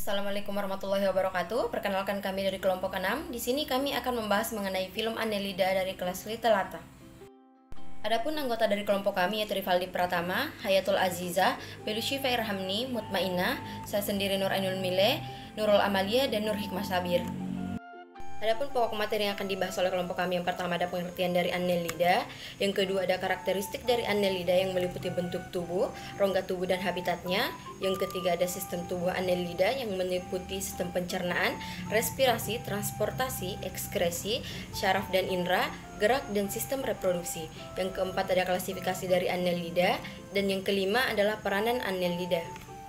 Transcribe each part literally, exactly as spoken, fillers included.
Assalamualaikum warahmatullahi wabarakatuh. Perkenalkan kami dari kelompok enam. Di sini kami akan membahas mengenai film Annelida dari kelas Litelata. Adapun anggota dari kelompok kami yaitu Rivaldi Pratama, Hayatul Aziza, Belushifa Irhamni, Mutmainah, saya sendiri Nur Ainul Mile, Nurul Amalia, dan Nur Hikmah Sabir. Adapun pokok materi yang akan dibahas oleh kelompok kami, yang pertama ada pengertian dari Annelida, yang kedua ada karakteristik dari Annelida yang meliputi bentuk tubuh, rongga tubuh dan habitatnya, yang ketiga ada sistem tubuh Annelida yang meliputi sistem pencernaan, respirasi, transportasi, ekskresi, syaraf dan indera, gerak dan sistem reproduksi. Yang keempat ada klasifikasi dari Annelida, dan yang kelima adalah peranan Annelida.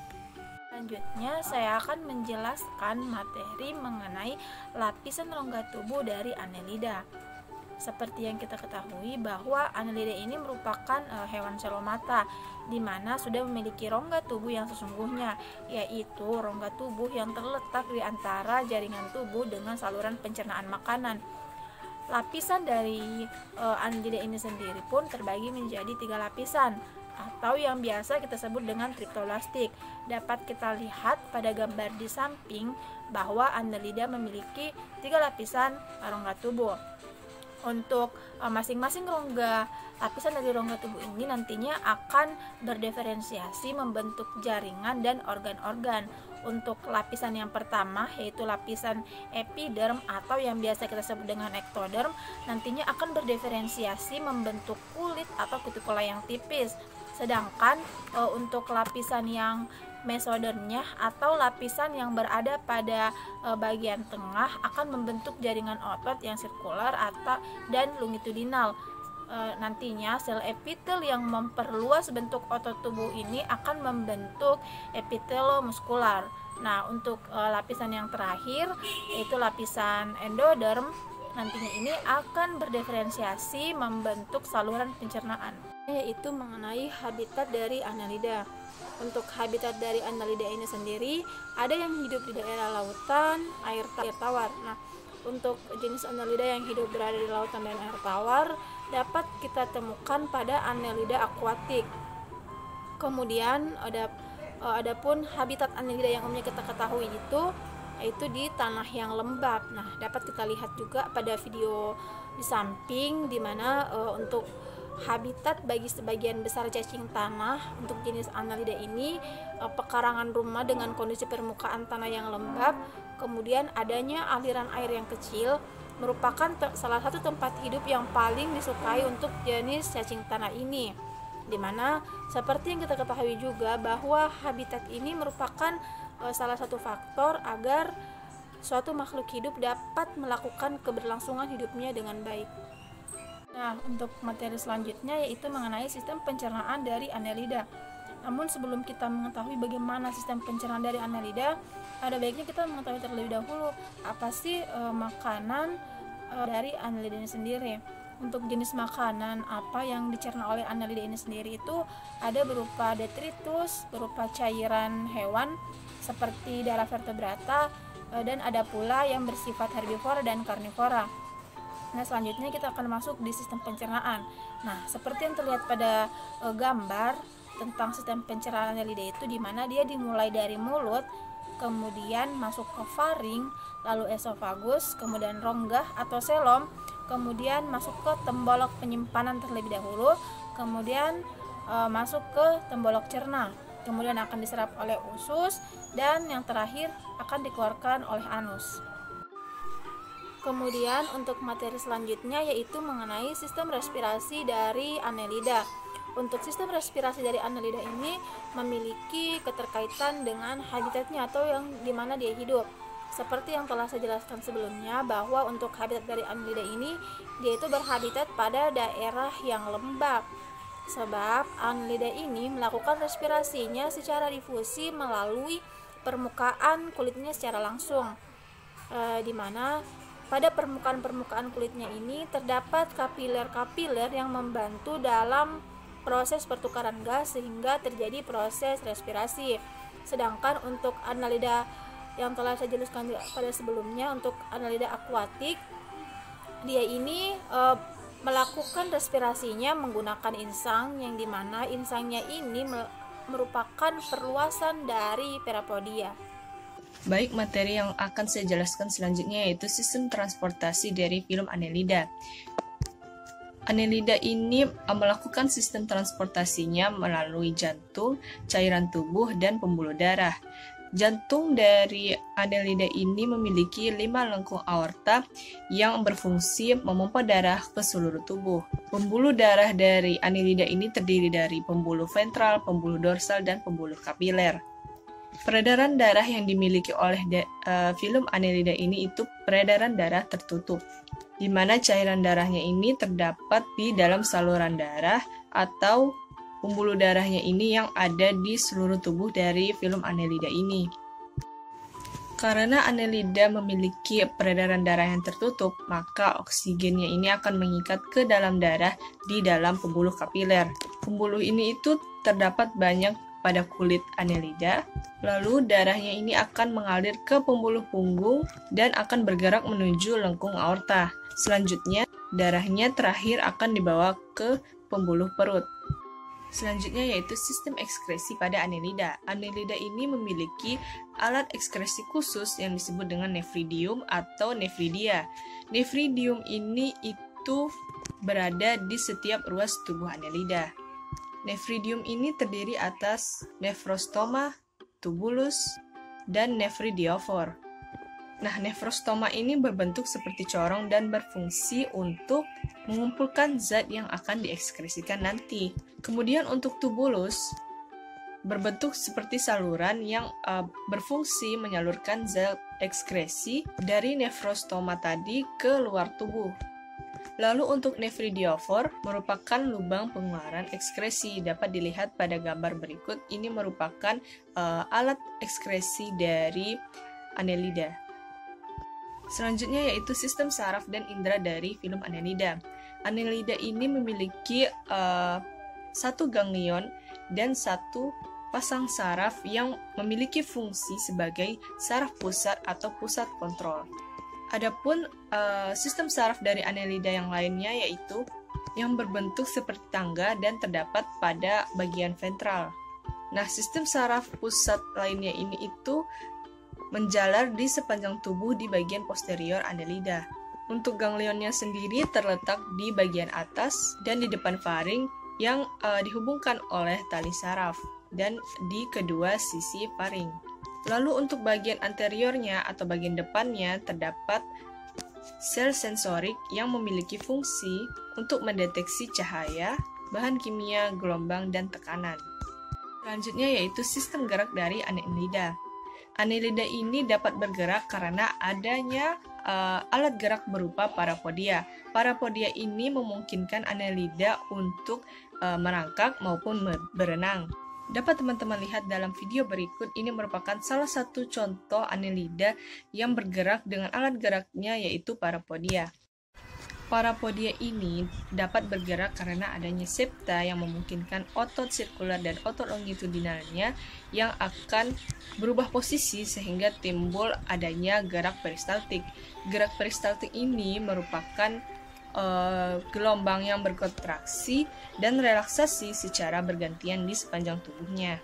Selanjutnya saya akan menjelaskan materi mengenai lapisan rongga tubuh dari Annelida. Seperti yang kita ketahui bahwa Annelida ini merupakan e, hewan selomata, di mana sudah memiliki rongga tubuh yang sesungguhnya, yaitu rongga tubuh yang terletak di antara jaringan tubuh dengan saluran pencernaan makanan. Lapisan dari e, Annelida ini sendiri pun terbagi menjadi tiga lapisan, atau yang biasa kita sebut dengan triptoblastik. Dapat kita lihat pada gambar di samping bahwa Annelida memiliki tiga lapisan rongga tubuh. Untuk masing-masing rongga lapisan dari rongga tubuh ini nantinya akan berdiferensiasi membentuk jaringan dan organ-organ. Untuk lapisan yang pertama yaitu lapisan epiderm atau yang biasa kita sebut dengan ektoderm, nantinya akan berdiferensiasi membentuk kulit atau kutikula yang tipis. Sedangkan e, untuk lapisan yang mesodermnya atau lapisan yang berada pada e, bagian tengah akan membentuk jaringan otot yang sirkular atau dan longitudinal. E, nantinya sel epitel yang memperluas bentuk otot tubuh ini akan membentuk epitelomuskular. Nah, untuk e, lapisan yang terakhir yaitu lapisan endoderm, nantinya ini akan berdiferensiasi membentuk saluran pencernaan, yaitu mengenai habitat dari Annelida. Untuk habitat dari Annelida ini sendiri ada yang hidup di daerah lautan, air, air tawar. Nah, untuk jenis Annelida yang hidup berada di lautan dan air tawar dapat kita temukan pada Annelida aquatic. Kemudian ada adapun habitat Annelida yang umumnya kita ketahui itu yaitu di tanah yang lembab. Nah, dapat kita lihat juga pada video di samping di mana uh, untuk habitat bagi sebagian besar cacing tanah untuk jenis Annelida ini uh, pekarangan rumah dengan kondisi permukaan tanah yang lembab, kemudian adanya aliran air yang kecil merupakan salah satu tempat hidup yang paling disukai untuk jenis cacing tanah ini. Dimana seperti yang kita ketahui juga bahwa habitat ini merupakan e, salah satu faktor agar suatu makhluk hidup dapat melakukan keberlangsungan hidupnya dengan baik. Nah, untuk materi selanjutnya yaitu mengenai sistem pencernaan dari Annelida. Namun sebelum kita mengetahui bagaimana sistem pencernaan dari Annelida, ada baiknya kita mengetahui terlebih dahulu apa sih e, makanan e, dari Annelida ini sendiri. Untuk jenis makanan apa yang dicerna oleh Annelida ini sendiri itu ada berupa detritus, berupa cairan hewan seperti darah vertebrata, dan ada pula yang bersifat herbivora dan karnivora. Nah, selanjutnya kita akan masuk di sistem pencernaan. Nah, seperti yang terlihat pada e, gambar tentang sistem pencernaan Annelida itu, di mana dia dimulai dari mulut, kemudian masuk ke faring, lalu esofagus, kemudian rongga atau selom, kemudian masuk ke tembolok penyimpanan terlebih dahulu, kemudian e, masuk ke tembolok cerna, kemudian akan diserap oleh usus, dan yang terakhir akan dikeluarkan oleh anus. Kemudian untuk materi selanjutnya yaitu mengenai sistem respirasi dari Annelida. Untuk sistem respirasi dari Annelida ini memiliki keterkaitan dengan habitatnya atau yang dimana dia hidup. Seperti yang telah saya jelaskan sebelumnya bahwa untuk habitat dari Annelida ini dia itu berhabitat pada daerah yang lembab. Sebab Annelida ini melakukan respirasinya secara difusi melalui permukaan kulitnya secara langsung, e, di mana pada permukaan-permukaan kulitnya ini terdapat kapiler-kapiler yang membantu dalam proses pertukaran gas sehingga terjadi proses respirasi. Sedangkan untuk Annelida yang telah saya jelaskan pada sebelumnya, untuk Annelida aquatic, dia ini e, melakukan respirasinya menggunakan insang, yang dimana insangnya ini merupakan perluasan dari perapodia. Baik, materi yang akan saya jelaskan selanjutnya yaitu sistem transportasi dari film Annelida. Annelida ini melakukan sistem transportasinya melalui jantung, cairan tubuh, dan pembuluh darah. Jantung dari Annelida ini memiliki lima lengkung aorta yang berfungsi memompa darah ke seluruh tubuh. Pembuluh darah dari Annelida ini terdiri dari pembuluh ventral, pembuluh dorsal, dan pembuluh kapiler. Peredaran darah yang dimiliki oleh de, uh, film Annelida ini itu peredaran darah tertutup, di mana cairan darahnya ini terdapat di dalam saluran darah atau pembuluh darahnya ini yang ada di seluruh tubuh dari film Annelida ini. Karena Annelida memiliki peredaran darah yang tertutup, maka oksigennya ini akan mengikat ke dalam darah di dalam pembuluh kapiler. Pembuluh ini itu terdapat banyak pada kulit Annelida, lalu darahnya ini akan mengalir ke pembuluh punggung dan akan bergerak menuju lengkung aorta. Selanjutnya, darahnya terakhir akan dibawa ke pembuluh perut. Selanjutnya yaitu sistem ekskresi pada Annelida. Annelida ini memiliki alat ekskresi khusus yang disebut dengan nefridium atau nefridia. Nefridium ini itu berada di setiap ruas tubuh Annelida. Nefridium ini terdiri atas nefrostoma, tubulus, dan nefridiofor. Nah, nefrostoma ini berbentuk seperti corong dan berfungsi untuk mengumpulkan zat yang akan diekskresikan nanti. Kemudian untuk tubulus berbentuk seperti saluran yang uh, berfungsi menyalurkan zat ekskresi dari nefrostoma tadi ke luar tubuh. Lalu untuk nefridiofor merupakan lubang pengeluaran ekskresi, dapat dilihat pada gambar berikut. Ini merupakan uh, alat ekskresi dari Annelida. Selanjutnya yaitu sistem saraf dan indera dari film Annelida. Annelida ini memiliki uh, satu ganglion dan satu pasang saraf yang memiliki fungsi sebagai saraf pusat atau pusat kontrol. Adapun uh, sistem saraf dari Annelida yang lainnya yaitu yang berbentuk seperti tangga dan terdapat pada bagian ventral. Nah, sistem saraf pusat lainnya ini itu menjalar di sepanjang tubuh di bagian posterior Annelida. Untuk ganglionnya sendiri terletak di bagian atas dan di depan faring yang uh, dihubungkan oleh tali saraf dan di kedua sisi faring. Lalu untuk bagian anteriornya atau bagian depannya terdapat sel sensorik yang memiliki fungsi untuk mendeteksi cahaya, bahan kimia, gelombang, dan tekanan. Selanjutnya yaitu sistem gerak dari Annelida. Annelida ini dapat bergerak karena adanya uh, alat gerak berupa parapodia. Parapodia ini memungkinkan Annelida untuk uh, merangkak maupun berenang. Dapat teman-teman lihat dalam video berikut, ini merupakan salah satu contoh Annelida yang bergerak dengan alat geraknya yaitu parapodia. Parapodia ini dapat bergerak karena adanya septa yang memungkinkan otot sirkular dan otot longitudinalnya yang akan berubah posisi sehingga timbul adanya gerak peristaltik. Gerak peristaltik ini merupakan Uh, gelombang yang berkontraksi dan relaksasi secara bergantian di sepanjang tubuhnya.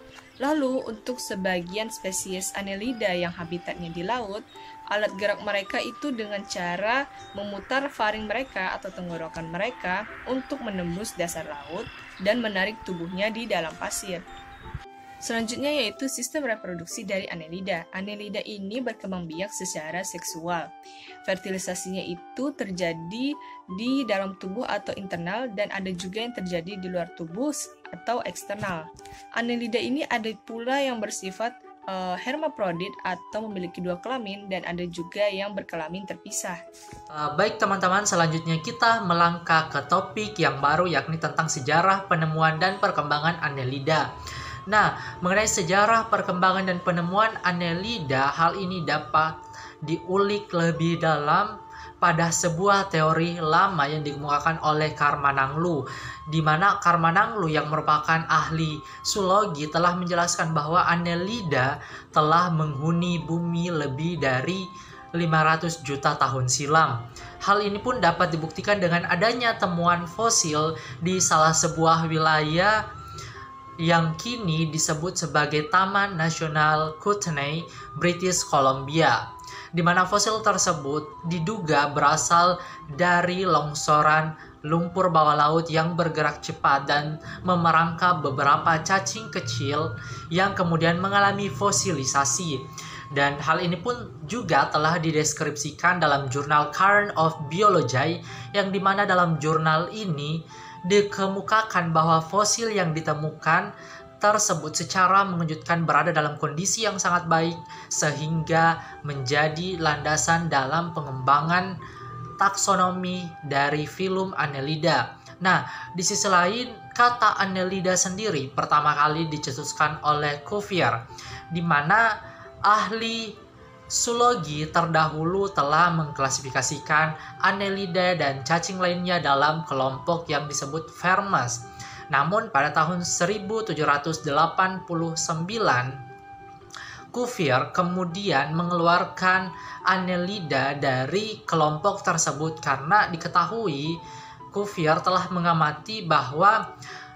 Lalu untuk sebagian spesies Annelida yang habitatnya di laut, alat gerak mereka itu dengan cara memutar faring mereka atau tenggorokan mereka untuk menembus dasar laut dan menarik tubuhnya di dalam pasir. Selanjutnya yaitu sistem reproduksi dari Annelida. Annelida ini berkembang biak secara seksual. Fertilisasinya itu terjadi di dalam tubuh atau internal dan ada juga yang terjadi di luar tubuh atau eksternal. Annelida ini ada pula yang bersifat uh, hermaprodit atau memiliki dua kelamin dan ada juga yang berkelamin terpisah. Uh, baik teman-teman, selanjutnya kita melangkah ke topik yang baru yakni tentang sejarah penemuan dan perkembangan Annelida. Nah, mengenai sejarah perkembangan dan penemuan Annelida, hal ini dapat diulik lebih dalam pada sebuah teori lama yang dikemukakan oleh Karmananglu, di mana Karmananglu yang merupakan ahli zoologi telah menjelaskan bahwa Annelida telah menghuni bumi lebih dari lima ratus juta tahun silam. Hal ini pun dapat dibuktikan dengan adanya temuan fosil di salah sebuah wilayah yang kini disebut sebagai Taman Nasional Kootenay, British Columbia, di mana fosil tersebut diduga berasal dari longsoran lumpur bawah laut yang bergerak cepat dan memerangkap beberapa cacing kecil yang kemudian mengalami fosilisasi. Dan hal ini pun juga telah dideskripsikan dalam jurnal Current of Biology, yang dimana dalam jurnal ini dikemukakan bahwa fosil yang ditemukan tersebut secara mengejutkan berada dalam kondisi yang sangat baik, sehingga menjadi landasan dalam pengembangan taksonomi dari filum Annelida. Nah, di sisi lain, kata Annelida sendiri pertama kali dicetuskan oleh Cuvier, di mana ahli zoologi terdahulu telah mengklasifikasikan Annelida dan cacing lainnya dalam kelompok yang disebut Vermes. Namun pada tahun seribu tujuh ratus delapan puluh sembilan, Cuvier kemudian mengeluarkan Annelida dari kelompok tersebut karena diketahui Cuvier telah mengamati bahwa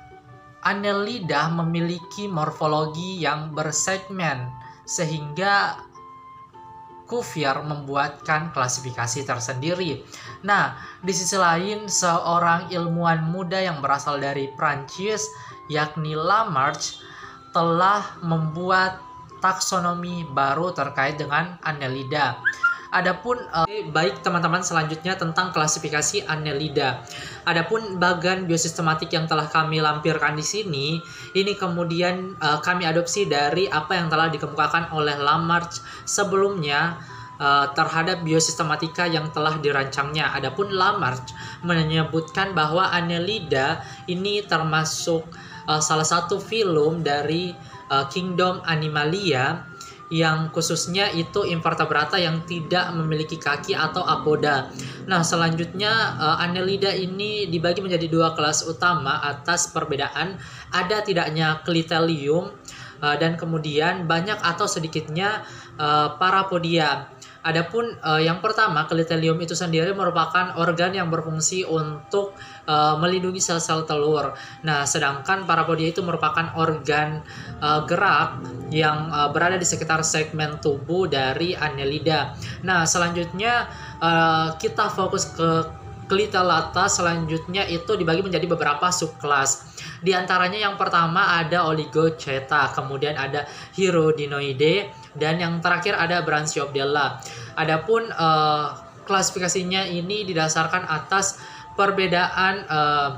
Annelida memiliki morfologi yang bersegmen, sehingga Cuvier membuatkan klasifikasi tersendiri. Nah, di sisi lain, seorang ilmuwan muda yang berasal dari Prancis, yakni Lamarck, telah membuat taksonomi baru terkait dengan Annelida. Adapun eh, baik teman-teman, selanjutnya tentang klasifikasi Annelida. Adapun bagan biosistematik yang telah kami lampirkan di sini, ini kemudian eh, kami adopsi dari apa yang telah dikemukakan oleh Lamarck sebelumnya eh, terhadap biosistematika yang telah dirancangnya. Adapun Lamarck menyebutkan bahwa Annelida ini termasuk eh, salah satu filum dari eh, Kingdom Animalia, yang khususnya itu invertebrata yang tidak memiliki kaki atau apoda. Nah, selanjutnya uh, Annelida ini dibagi menjadi dua kelas utama atas perbedaan ada tidaknya klitelium uh, dan kemudian banyak atau sedikitnya uh, parapodia. Adapun uh, yang pertama, klitelium itu sendiri merupakan organ yang berfungsi untuk uh, melindungi sel-sel telur. Nah, sedangkan parapodia itu merupakan organ uh, gerak yang uh, berada di sekitar segmen tubuh dari Annelida. Nah, selanjutnya uh, kita fokus ke Clitellata. Selanjutnya itu dibagi menjadi beberapa subkelas. Di antaranya yang pertama ada Oligochaeta, kemudian ada Hirudinoidae, dan yang terakhir ada Branchiobdella. Adapun uh, klasifikasinya ini didasarkan atas perbedaan uh,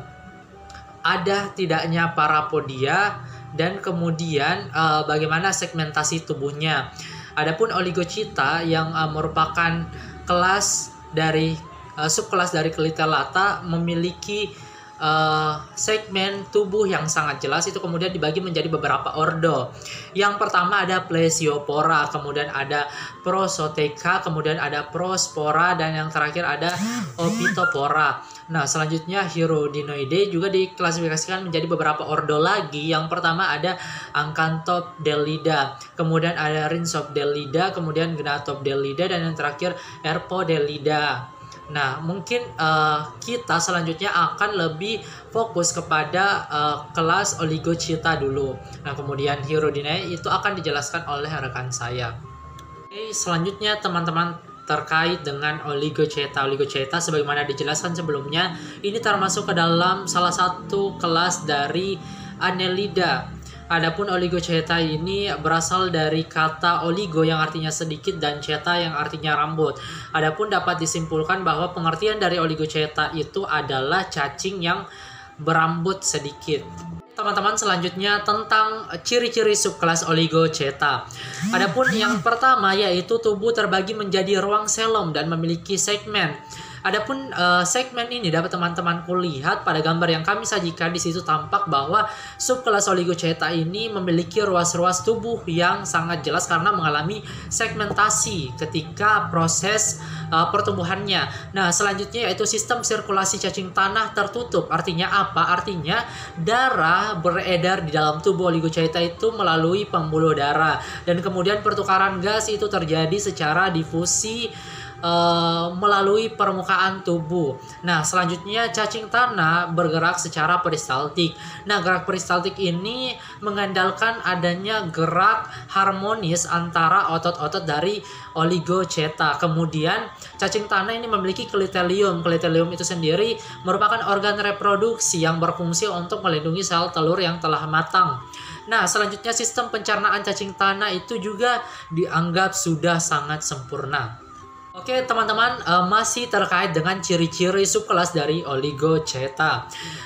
ada tidaknya parapodia dan kemudian uh, bagaimana segmentasi tubuhnya. Adapun Oligochaeta yang uh, merupakan kelas dari uh, subkelas dari Clitellata memiliki Uh, segmen tubuh yang sangat jelas, itu kemudian dibagi menjadi beberapa ordo. Yang pertama ada Plesiopora, kemudian ada Prosoteka, kemudian ada Prospora, dan yang terakhir ada Opitopora. Nah, selanjutnya Hirudinoidae juga diklasifikasikan menjadi beberapa ordo lagi. Yang pertama ada Acanthopdelida, kemudian ada Rhinopdelida, kemudian Gnatopdelida, dan yang terakhir Herpodelida. Nah, mungkin uh, kita selanjutnya akan lebih fokus kepada uh, kelas Oligochaeta dulu. Nah, kemudian Hirudinoidae itu akan dijelaskan oleh rekan saya. Oke, selanjutnya teman-teman terkait dengan Oligochaeta. Oligochaeta sebagaimana dijelaskan sebelumnya, ini termasuk ke dalam salah satu kelas dari Annelida. Adapun Oligochaeta ini berasal dari kata oligo yang artinya sedikit dan chaeta yang artinya rambut. Adapun dapat disimpulkan bahwa pengertian dari Oligochaeta itu adalah cacing yang berambut sedikit. Teman-teman, selanjutnya tentang ciri-ciri subkelas Oligochaeta. Adapun yang pertama yaitu tubuh terbagi menjadi ruang selom dan memiliki segmen. Adapun uh, segmen ini dapat teman-temanku lihat pada gambar yang kami sajikan. Di situ tampak bahwa subkelas Oligochaeta ini memiliki ruas-ruas tubuh yang sangat jelas karena mengalami segmentasi ketika proses uh, pertumbuhannya. Nah, selanjutnya yaitu sistem sirkulasi cacing tanah tertutup. Artinya apa? Artinya darah beredar di dalam tubuh Oligochaeta itu melalui pembuluh darah, dan kemudian pertukaran gas itu terjadi secara difusi uh, melalui permukaan tubuh. Nah, selanjutnya cacing tanah bergerak secara peristaltik. Nah, gerak peristaltik ini mengandalkan adanya gerak harmonis antara otot-otot dari oligoceta. Kemudian, cacing tanah ini memiliki klitelium. Klitelium itu sendiri merupakan organ reproduksi yang berfungsi untuk melindungi sel telur yang telah matang. Nah, selanjutnya sistem pencernaan cacing tanah itu juga dianggap sudah sangat sempurna. Oke, teman-teman, uh, masih terkait dengan ciri-ciri subkelas dari Oligoceta.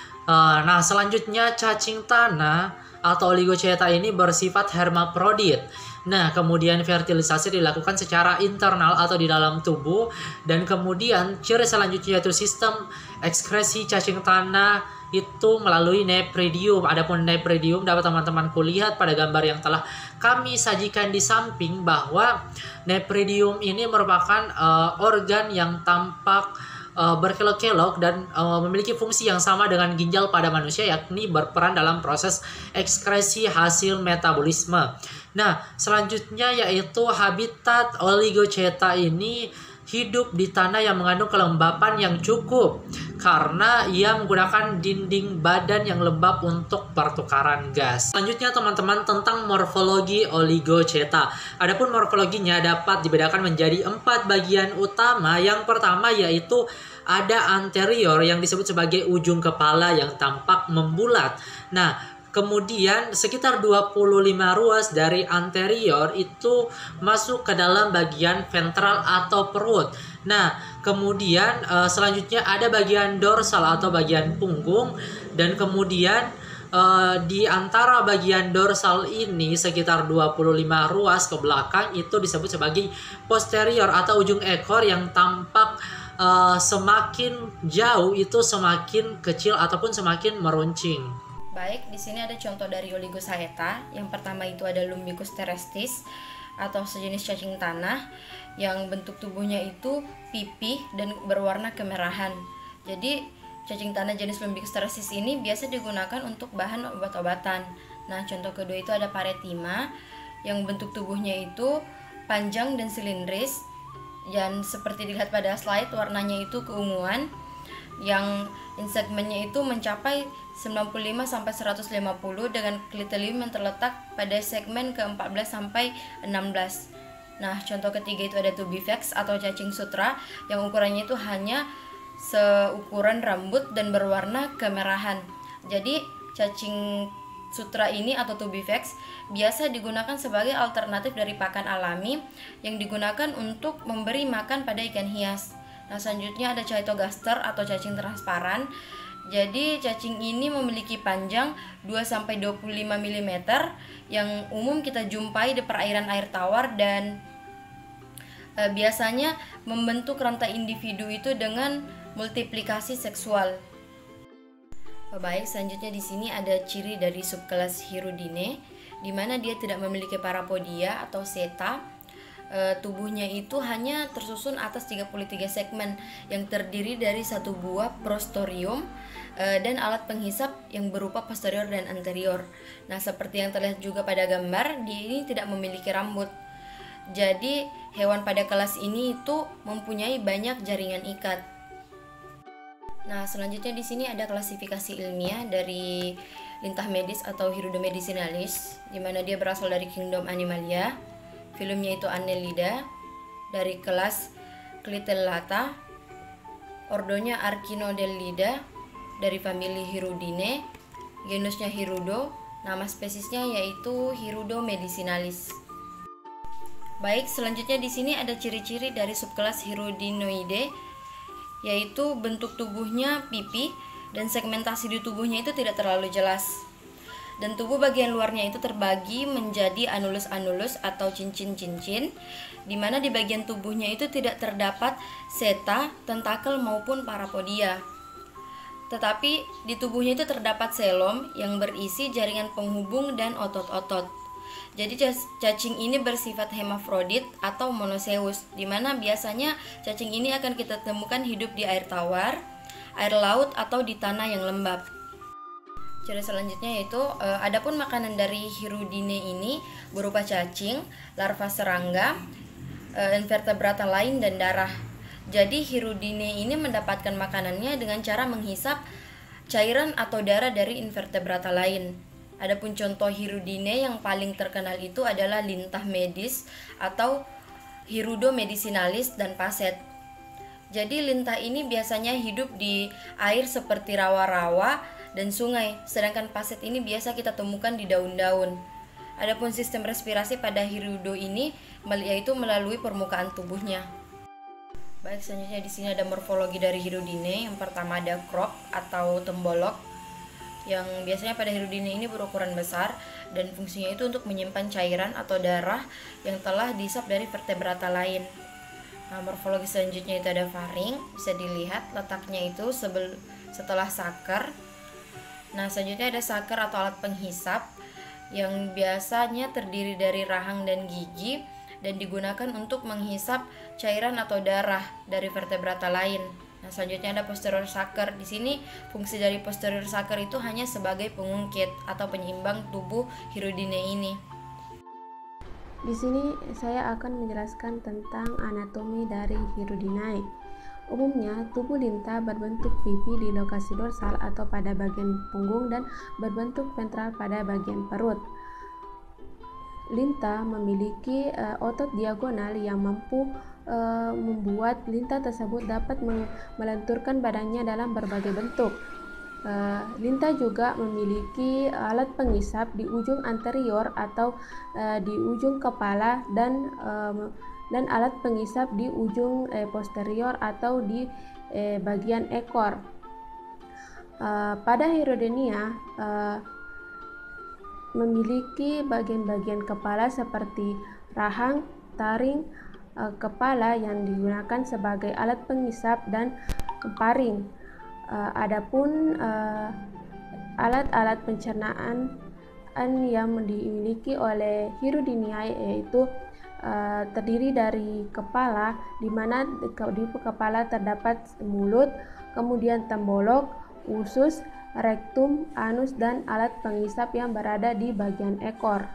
Uh, nah, selanjutnya cacing tanah atau Oligoceta ini bersifat hermaprodit. Nah, kemudian fertilisasi dilakukan secara internal atau di dalam tubuh, dan kemudian ciri selanjutnya yaitu sistem ekskresi cacing tanah itu melalui nepridium. Adapun nepridium dapat teman-teman lihat pada gambar yang telah kami sajikan di samping, bahwa nepridium ini merupakan uh, organ yang tampak uh, berkelok-kelok dan uh, memiliki fungsi yang sama dengan ginjal pada manusia, yakni berperan dalam proses ekskresi hasil metabolisme. Nah, selanjutnya yaitu habitat Oligoceta ini hidup di tanah yang mengandung kelembapan yang cukup, karena ia menggunakan dinding badan yang lembab untuk pertukaran gas. Selanjutnya teman-teman, tentang morfologi Oligoceta. Adapun morfologinya dapat dibedakan menjadi empat bagian utama. Yang pertama yaitu ada anterior yang disebut sebagai ujung kepala yang tampak membulat. Nah, kemudian sekitar dua puluh lima ruas dari anterior itu masuk ke dalam bagian ventral atau perut. Nah, kemudian uh, selanjutnya ada bagian dorsal atau bagian punggung, dan kemudian uh, di antara bagian dorsal ini sekitar dua puluh lima ruas ke belakang itu disebut sebagai posterior atau ujung ekor yang tampak uh, semakin jauh itu semakin kecil ataupun semakin meruncing. Baik, di sini ada contoh dari Oligoceta. Yang pertama itu ada Lumicus terrestis atau sejenis cacing tanah yang bentuk tubuhnya itu pipih dan berwarna kemerahan. Jadi, cacing tanah jenis Lumicus terrestis ini biasa digunakan untuk bahan obat-obatan. Nah, contoh kedua itu ada Paretima yang bentuk tubuhnya itu panjang dan silindris, dan seperti dilihat pada slide warnanya itu keunguan, yang segmennya itu mencapai sembilan puluh lima sampai seratus lima puluh dengan klitelium yang terletak pada segmen ke empat belas sampai enam belas. Nah, contoh ketiga itu ada Tubifax atau cacing sutra yang ukurannya itu hanya seukuran rambut dan berwarna kemerahan. Jadi, cacing sutra ini atau Tubifax biasa digunakan sebagai alternatif dari pakan alami yang digunakan untuk memberi makan pada ikan hias. Nah, selanjutnya ada Chaetogaster atau cacing transparan. Jadi cacing ini memiliki panjang dua sampai dua puluh lima milimeter yang umum kita jumpai di perairan air tawar, dan e, biasanya membentuk rantai individu itu dengan multiplikasi seksual. Baik, selanjutnya di sini ada ciri dari subkelas Hirudine, di mana dia tidak memiliki parapodia atau seta. E, tubuhnya itu hanya tersusun atas tiga puluh tiga segmen yang terdiri dari satu buah prostorium e, dan alat penghisap yang berupa posterior dan anterior. Nah, seperti yang terlihat juga pada gambar, dia ini tidak memiliki rambut. Jadi, hewan pada kelas ini itu mempunyai banyak jaringan ikat. Nah, selanjutnya di sini ada klasifikasi ilmiah dari lintah medis atau Hirudo medicinalis, di mana dia berasal dari kingdom Animalia. Filumnya itu Annelida, dari kelas Clitellata, ordonya Archinodellida, dari famili Hirudine, genusnya Hirudo, nama spesiesnya yaitu Hirudo medicinalis. Baik, selanjutnya di sini ada ciri-ciri dari subkelas Hirudinoide, yaitu bentuk tubuhnya pipih dan segmentasi di tubuhnya itu tidak terlalu jelas. Dan tubuh bagian luarnya itu terbagi menjadi anulus-anulus atau cincin-cincin, di mana di bagian tubuhnya itu tidak terdapat seta, tentakel maupun parapodia. Tetapi di tubuhnya itu terdapat selom yang berisi jaringan penghubung dan otot-otot. Jadi cacing ini bersifat hermafrodit atau monoseus, di mana biasanya cacing ini akan kita temukan hidup di air tawar, air laut atau di tanah yang lembab. Ciri selanjutnya yaitu e, adapun makanan dari Hirudine ini berupa cacing, larva serangga, e, invertebrata lain dan darah. Jadi Hirudine ini mendapatkan makanannya dengan cara menghisap cairan atau darah dari invertebrata lain. Adapun contoh Hirudine yang paling terkenal itu adalah lintah medis atau Hirudo medicinalis dan paset. Jadi lintah ini biasanya hidup di air seperti rawa-rawa dan sungai, sedangkan paset ini biasa kita temukan di daun-daun. Adapun sistem respirasi pada Hirudo ini yaitu melalui permukaan tubuhnya. Baik, selanjutnya di sini ada morfologi dari Hirudine. Yang pertama ada crop atau tembolok, yang biasanya pada Hirudine ini berukuran besar dan fungsinya itu untuk menyimpan cairan atau darah yang telah dihisap dari vertebrata lain. Nah, morfologi selanjutnya itu ada faring, bisa dilihat letaknya itu sebel, setelah sakar. Nah, selanjutnya ada sakar atau alat penghisap yang biasanya terdiri dari rahang dan gigi dan digunakan untuk menghisap cairan atau darah dari vertebrata lain. Nah, selanjutnya ada posterior sucker. Di sini fungsi dari posterior sucker itu hanya sebagai pengungkit atau penyeimbang tubuh Hirudine ini. Di sini saya akan menjelaskan tentang anatomi dari Hirudinae. Umumnya, tubuh lintah berbentuk pipi di lokasi dorsal atau pada bagian punggung dan berbentuk ventral pada bagian perut. Lintah memiliki uh, otot diagonal yang mampu uh, membuat lintah tersebut dapat melenturkan badannya dalam berbagai bentuk. Uh, lintah juga memiliki alat penghisap di ujung anterior atau uh, di ujung kepala dan uh, dan alat penghisap di ujung eh, posterior atau di eh, bagian ekor. Uh, pada Hirudinea uh, memiliki bagian-bagian kepala seperti rahang, taring, uh, kepala yang digunakan sebagai alat penghisap dan paring. Uh, adapun uh, alat-alat pencernaan yang dimiliki oleh Hirudinea yaitu uh, terdiri dari kepala, di mana di kepala terdapat mulut, kemudian tembolok, usus, rektum, anus, dan alat penghisap yang berada di bagian ekor.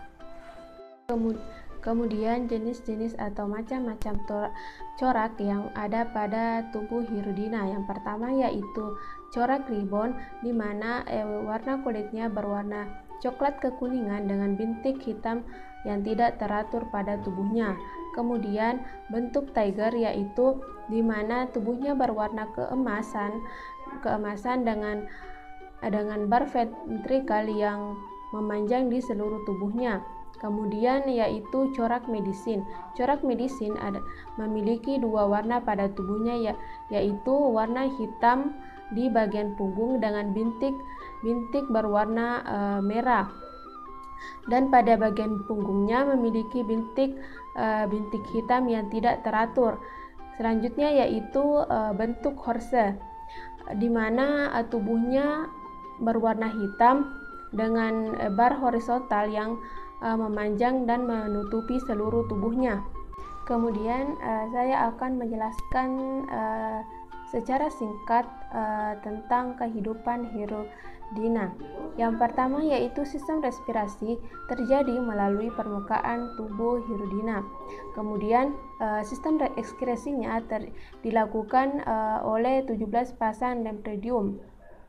Kemudian jenis-jenis atau macam-macam corak yang ada pada tubuh Hirudinea. Yang pertama yaitu corak ribbon, di mana eh, warna kulitnya berwarna coklat kekuningan dengan bintik hitam yang tidak teratur pada tubuhnya. Kemudian bentuk tiger, yaitu di mana tubuhnya berwarna keemasan, keemasan dengan dengan bar ventrikal yang memanjang di seluruh tubuhnya. Kemudian yaitu corak medisin. Corak medisin ada memiliki dua warna pada tubuhnya, ya, yaitu warna hitam di bagian punggung dengan bintik bintik berwarna e, merah, dan pada bagian punggungnya memiliki bintik e, bintik hitam yang tidak teratur. Selanjutnya yaitu e, bentuk horse, di mana e, tubuhnya berwarna hitam dengan e, bar horizontal yang Uh, memanjang dan menutupi seluruh tubuhnya. Kemudian uh, saya akan menjelaskan uh, secara singkat uh, tentang kehidupan Hirudinea. Yang pertama yaitu sistem respirasi terjadi melalui permukaan tubuh Hirudinea. Kemudian uh, sistem ekskresinya ter- dilakukan uh, oleh tujuh belas pasang dendridium.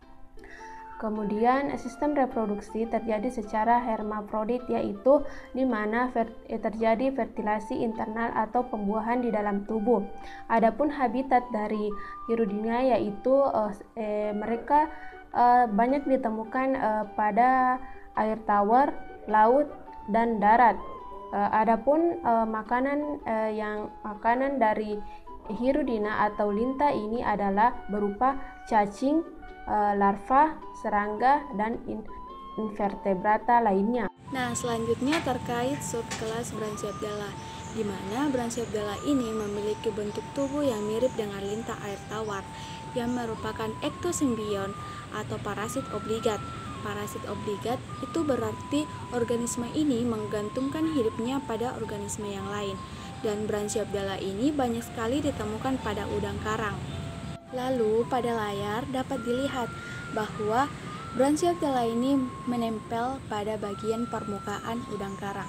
Kemudian sistem reproduksi terjadi secara hermafrodit, yaitu di mana ver- terjadi fertilasi internal atau pembuahan di dalam tubuh. Adapun habitat dari Hirudinea yaitu uh, eh, mereka uh, banyak ditemukan uh, pada air tawar, laut, dan darat. Uh, adapun uh, makanan uh, yang makanan dari Hirudinea atau lintah ini adalah berupa cacing, larva, serangga, dan invertebrata lainnya. Nah, selanjutnya terkait subkelas Branchiobdella, di mana Branchiobdella ini memiliki bentuk tubuh yang mirip dengan lintah air tawar, yang merupakan ektosimbion atau parasit obligat. Parasit obligat itu berarti organisme ini menggantungkan hidupnya pada organisme yang lain, dan Branchiobdella ini banyak sekali ditemukan pada udang karang. Lalu pada layar dapat dilihat bahwa Branchiobdella ini menempel pada bagian permukaan udang karang.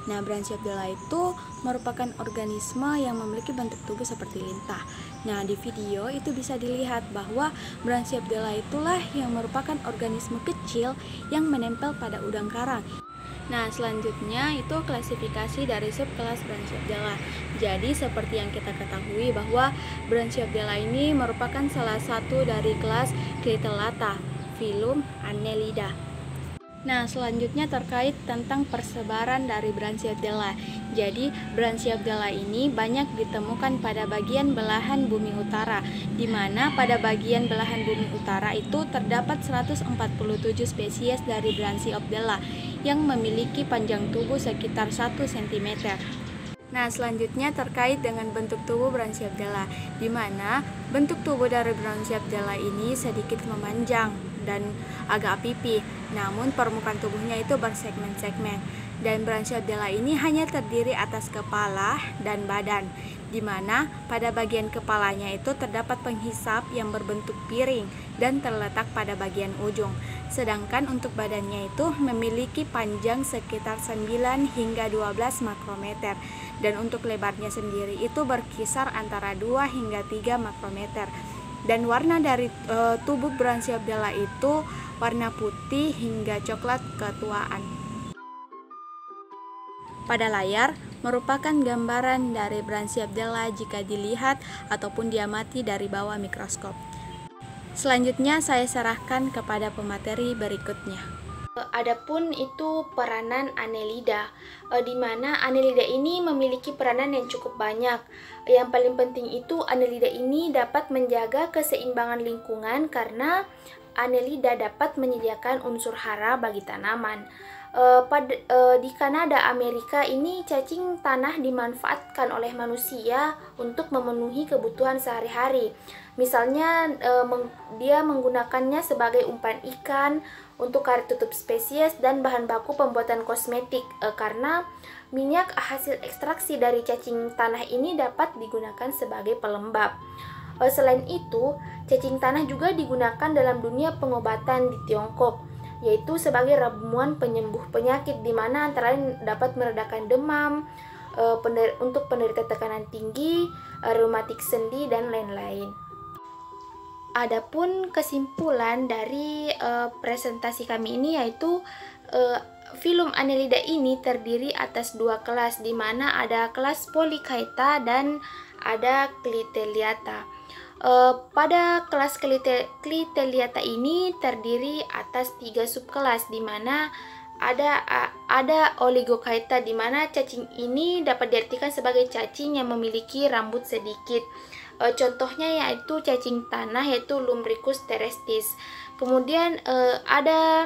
Nah, Branchiobdella itu merupakan organisme yang memiliki bentuk tubuh seperti lintah. Nah, di video itu bisa dilihat bahwa Branchiobdella itulah yang merupakan organisme kecil yang menempel pada udang karang. Nah, selanjutnya itu klasifikasi dari subkelas Branchiobdella. Jadi, seperti yang kita ketahui bahwa Branchiobdella ini merupakan salah satu dari kelas Clitellata, filum Annelida. Nah, selanjutnya terkait tentang persebaran dari Branchiobdella. Jadi, Branchiobdella ini banyak ditemukan pada bagian belahan bumi utara, di mana pada bagian belahan bumi utara itu terdapat seratus empat puluh tujuh spesies dari Branchiobdella yang memiliki panjang tubuh sekitar satu sentimeter. Nah, selanjutnya terkait dengan bentuk tubuh Branchiobdella, di mana bentuk tubuh dari Branchiobdella ini sedikit memanjang dan agak pipih, namun permukaan tubuhnya itu bersegmen-segmen. Dan Branchiobdella ini hanya terdiri atas kepala dan badan, di mana pada bagian kepalanya itu terdapat penghisap yang berbentuk piring dan terletak pada bagian ujung. Sedangkan untuk badannya itu memiliki panjang sekitar sembilan hingga dua belas makrometer, dan untuk lebarnya sendiri itu berkisar antara dua hingga tiga makrometer. Dan warna dari e, tubuh Branchiobdella itu warna putih hingga coklat ketuaan. Pada layar merupakan gambaran dari Branchiobdella jika dilihat ataupun diamati dari bawah mikroskop. Selanjutnya saya serahkan kepada pemateri berikutnya. Adapun itu peranan Annelida, di mana Annelida ini memiliki peranan yang cukup banyak. Yang paling penting itu Annelida ini dapat menjaga keseimbangan lingkungan karena Annelida dapat menyediakan unsur hara bagi tanaman. Uh, pada, uh, di Kanada, Amerika ini cacing tanah dimanfaatkan oleh manusia untuk memenuhi kebutuhan sehari-hari. Misalnya uh, meng, dia menggunakannya sebagai umpan ikan, untuk karet tutup spesies, dan bahan baku pembuatan kosmetik uh, karena minyak hasil ekstraksi dari cacing tanah ini dapat digunakan sebagai pelembab. Uh, selain itu, cacing tanah juga digunakan dalam dunia pengobatan di Tiongkok, yaitu sebagai ramuan penyembuh penyakit, di mana antara lain dapat meredakan demam, e, pener untuk penderita tekanan tinggi, e, reumatik sendi, dan lain-lain. Adapun kesimpulan dari e, presentasi kami ini yaitu e, filum Annelida ini terdiri atas dua kelas, di mana ada kelas Polychaeta dan ada Clitellata. Uh, pada kelas Clitellata ini terdiri atas tiga subkelas, di mana ada uh, ada Oligochaeta, di mana cacing ini dapat diartikan sebagai cacing yang memiliki rambut sedikit. Uh, contohnya yaitu cacing tanah, yaitu Lumbricus terrestis. Kemudian uh, ada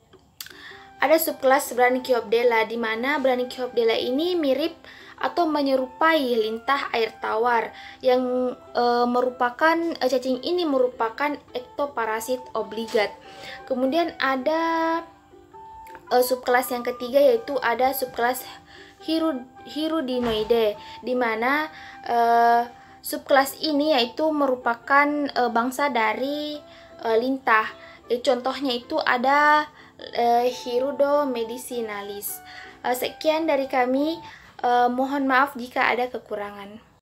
ada subkelas Branchiobdella, di mana Branchiobdella ini mirip atau menyerupai lintah air tawar yang e, merupakan e, cacing ini merupakan ektoparasit obligat. Kemudian ada e, subkelas yang ketiga, yaitu ada subkelas Hirud, Hirudinoide, di mana e, subkelas ini yaitu merupakan e, bangsa dari e, lintah. E, contohnya itu ada e, Hirudo medicinalis. E, sekian dari kami. Uh, mohon maaf jika ada kekurangan.